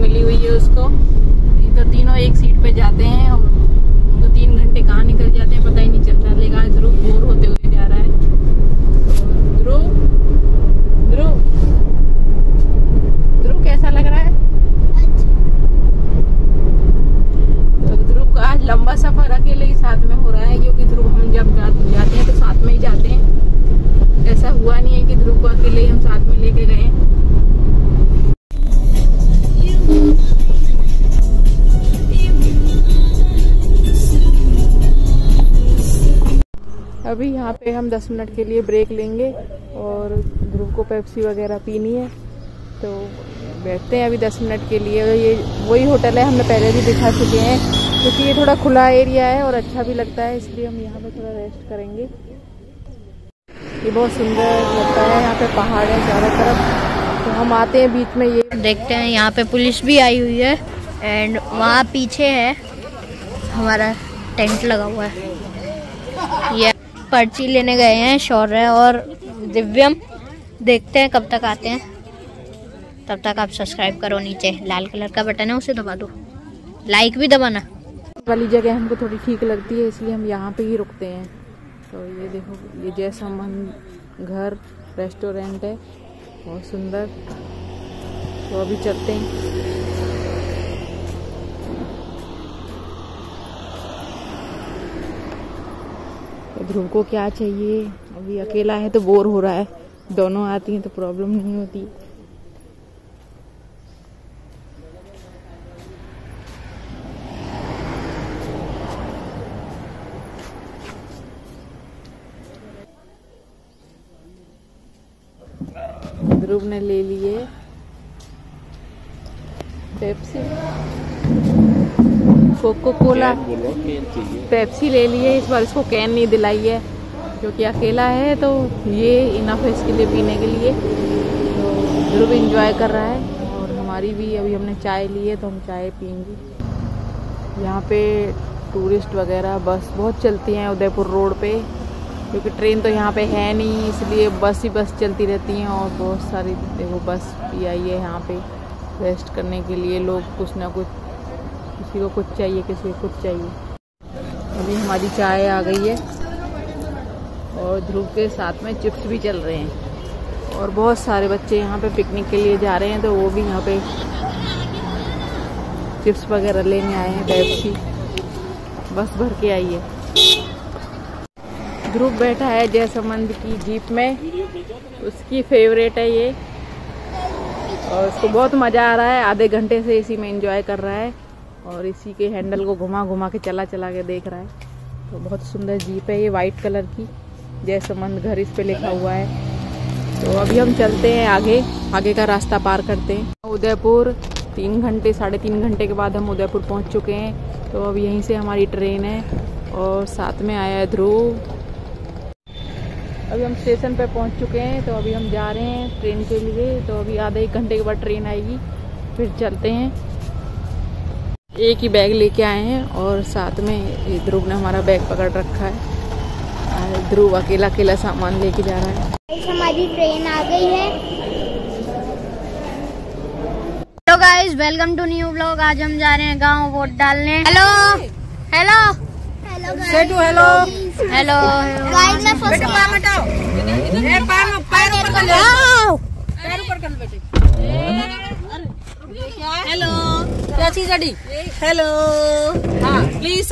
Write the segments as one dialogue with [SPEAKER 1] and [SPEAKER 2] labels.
[SPEAKER 1] मिली हुई है उसको। ये तो तीनों एक सीट पे जाते हैं और तो 3 घंटे कहाँ निकल जाते हैं पता ही नहीं चलता। लेकिन आज ध्रुव बोर होते हुए जा रहा है। ध्रुव ध्रुव ध्रुव कैसा लग रहा है? तो ध्रुव का आज लंबा सफर अकेले ही साथ में हो रहा है, क्योंकि ध्रुव हम जब जाते हैं तो साथ में ही जाते हैं। ऐसा हुआ नहीं है कि ध्रुव को अकेले ही हम साथ में लेके गए। अभी यहाँ पे हम 10 मिनट के लिए ब्रेक लेंगे और ध्रुव को पेप्सी वगैरह पीनी है, तो बैठते हैं अभी 10 मिनट के लिए। ये वही होटल है, हमने पहले भी दिखा चुके हैं, क्योंकि ये थोड़ा खुला एरिया है और अच्छा भी लगता है, इसलिए हम यहाँ पे थोड़ा रेस्ट करेंगे। ये बहुत सुंदर लगता है, यहाँ पे पहाड़ है चारों तरफ, तो हम आते हैं बीच में। ये
[SPEAKER 2] देखते हैं, यहाँ पे पुलिस भी आई हुई है एंड वहाँ पीछे है हमारा टेंट लगा हुआ है। ये पर्ची लेने गए हैं शौर्य और दिव्यम, देखते हैं कब तक आते हैं। तब तक आप सब्सक्राइब करो, नीचे लाल कलर का बटन है उसे दबा दो, लाइक भी दबाना।
[SPEAKER 1] वाली जगह हमको थोड़ी ठीक लगती है, इसलिए हम यहाँ पे ही रुकते हैं। तो ये देखो, ये जयसमंद घर रेस्टोरेंट है, बहुत सुंदर। तो अभी चलते हैं। ध्रुव को क्या चाहिए, अभी अकेला है तो बोर हो रहा है, दोनों आती हैं तो प्रॉब्लम नहीं होती। ध्रुव ने ले लिए पेप्सी, कोको कोला, पेप्सी ले लिए। इस बार इसको कैन नहीं दिलाई है, क्योंकि अकेला है तो ये इनफ है इसके लिए पीने के लिए। तो ध्रुव एंजॉय कर रहा है और हमारी भी। अभी हमने चाय ली है तो हम चाय पियेंगे। यहाँ पे टूरिस्ट वगैरह बस बहुत चलती हैं उदयपुर रोड पे, क्योंकि ट्रेन तो यहाँ पे है नहीं, इसलिए बस ही बस चलती रहती हैं। और बहुत सारी देखो बस भी आई है यहाँ पे रेस्ट करने के लिए। लोग कुछ ना कुछ, किसी को कुछ चाहिए, किसी को कुछ चाहिए। अभी हमारी चाय आ गई है और ध्रुव के साथ में चिप्स भी चल रहे हैं। और बहुत सारे बच्चे यहाँ पे पिकनिक के लिए जा रहे हैं, तो वो भी यहाँ पे चिप्स वगैरह लेने आए हैं। पेप्सी बस भर के आई है। ध्रुव बैठा है जयसमंद की जीप में, उसकी फेवरेट है ये, और उसको बहुत मज़ा आ रहा है। आधे घंटे से इसी में एंजॉय कर रहा है और इसी के हैंडल को घुमा घुमा के चला के देख रहा है। तो बहुत सुंदर जीप है ये, वाइट कलर की, जयसमंद घर इस पे लिखा हुआ है। तो अभी हम चलते हैं आगे का रास्ता पार करते हैं। उदयपुर 3 घंटे 3.5 घंटे के बाद हम उदयपुर पहुंच चुके हैं। तो अब यहीं से हमारी ट्रेन है और साथ में आया है ध्रुव। अभी हम स्टेशन पे पहुंच चुके हैं, तो अभी हम जा रहे हैं ट्रेन के लिए। तो अभी आधा 1 घंटे के बाद ट्रेन आएगी, फिर चलते हैं। एक ही बैग लेके आए हैं और साथ में ध्रुव ने हमारा बैग पकड़ रखा है। ध्रुव अकेला सामान लेके जा रहा है।
[SPEAKER 2] हमारी ट्रेन आ गई है। Hello guys, welcome to new vlog. आज हम जा रहे हैं गांव वोट डालने। हेलो हेलो
[SPEAKER 1] से टू हेलो
[SPEAKER 2] हेलो गाइस, मैं फर्स्ट टाइम हटाओ, पैर ऊपर कर लो, पैर ऊपर कर लो बेटे।
[SPEAKER 1] हेलो, क्या चीज अड़ी? हेलो, हाँ प्लीज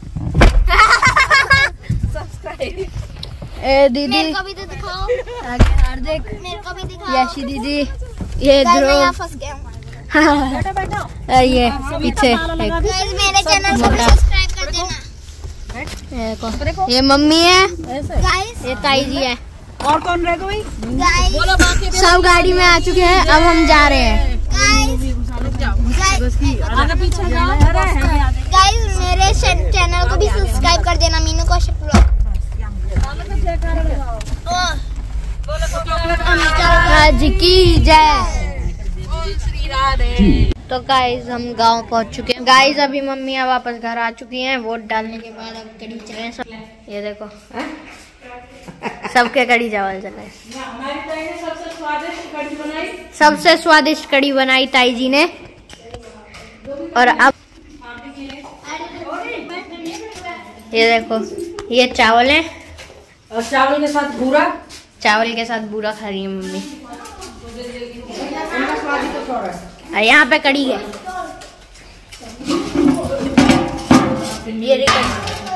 [SPEAKER 1] सब्सक्राइब।
[SPEAKER 2] दीदी
[SPEAKER 3] मेरे को भी तो दिखाओ,
[SPEAKER 2] आगे हार्दिक,
[SPEAKER 3] मेरे को भी दिखाओ।
[SPEAKER 2] यशी दीदी, ये ध्रुव,
[SPEAKER 3] फंस गया।
[SPEAKER 2] ये पीछे
[SPEAKER 3] गाइस मेरे चैनल को भी सब्सक्राइब कर देना।
[SPEAKER 2] ये मम्मी है
[SPEAKER 3] गाइस,
[SPEAKER 2] ये ताई जी है।
[SPEAKER 1] और कौन रह गई?
[SPEAKER 3] गाइस
[SPEAKER 2] सब गाड़ी में आ चुके हैं, अब हम जा रहे हैं।
[SPEAKER 3] गाइस मेरे चैनल को भी सब्सक्राइब कर देना, मीनू कौशिक व्लॉग।
[SPEAKER 2] आज की जय। तो गाइस हम गांव पहुंच चुके हैं। गाइस अभी मम्मियाँ वापस घर आ चुकी हैं वोट डालने के बाद। अब कड़ी चले हैं सब, ये देखो सबके कड़ी चावल चले। सबसे स्वादिष्ट कड़ी बनाई ताई जी ने। और अब ये देखो, ये चावल है
[SPEAKER 4] और चावल के साथ भूरा,
[SPEAKER 2] चावल के साथ बूरा खा रही है मम्मी। और यहाँ पे कढ़ी है, ये रही कढ़ी।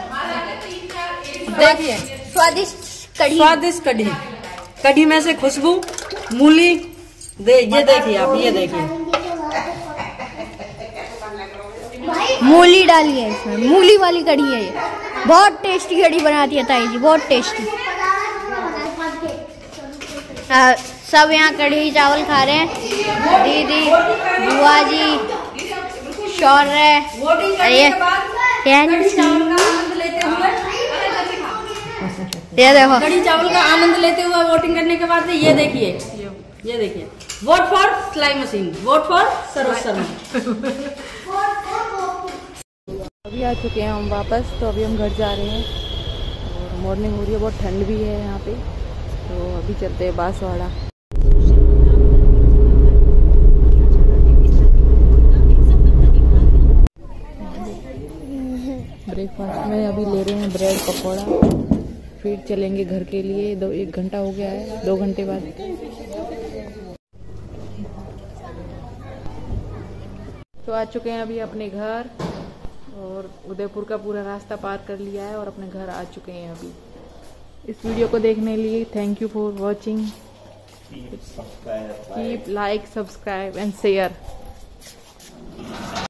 [SPEAKER 4] देखिए
[SPEAKER 2] स्वादिष्ट कढ़ी,
[SPEAKER 4] स्वादिष्ट कढ़ी, कढ़ी में से खुशबू मूली ये देखिए आप, ये देखिए
[SPEAKER 2] मूली डाली है इसमें, मूली वाली कढ़ी है ये। बहुत टेस्टी कढ़ी बनाती है ताई जी, बहुत टेस्टी। सब यहाँ कढ़ी चावल खा रहे हैं, दीदी, बुआ जी, शौर्य, ये देखो
[SPEAKER 4] कढ़ी चावल का आनंद लेते हुए वोटिंग करने के बाद ये देखिए, ये देखिए, वोट फॉर सिलाई machine, vote for Saroj Sharma.
[SPEAKER 1] अभी आ चुके हैं हम वापस, तो अभी हम घर जा रहे हैं और मॉर्निंग हो रही है, बहुत ठंड भी है यहाँ पे, तो अभी चलते हैं बांसवाड़ा। ब्रेकफास्ट में अभी ले रहे हैं ब्रेड पकौड़ा, फिर चलेंगे घर के लिए। 1 घंटा हो गया है, 2 घंटे बाद। तो आ चुके हैं अभी अपने घर और उदयपुर का पूरा रास्ता पार कर लिया है और अपने घर आ चुके हैं अभी। इस वीडियो को देखने के लिए thank you for watching. Keep like, subscribe and share.